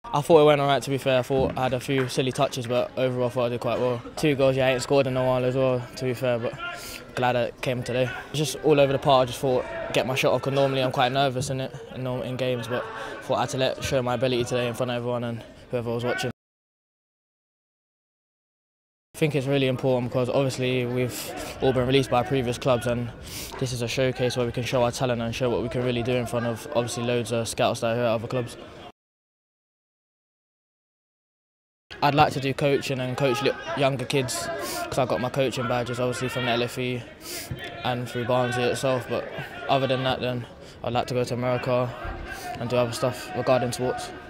I thought it went alright, to be fair. I thought I had a few silly touches, but overall I thought I did quite well. 2 goals, yeah, I ain't scored in a while as well, to be fair, but glad it came today. Just all over the park. I just thought get my shot off, because normally I'm quite nervous in games, but thought I had to show my ability today in front of everyone and whoever was watching. I think it's really important because obviously we've all been released by previous clubs, and this is a showcase where we can show our talent and show what we can really do in front of obviously loads of scouts that are here at other clubs. I'd like to do coaching and coach younger kids, because I got my coaching badges obviously from the LFE and through Barnsley itself, but other than that then I'd like to go to America and do other stuff regarding sports.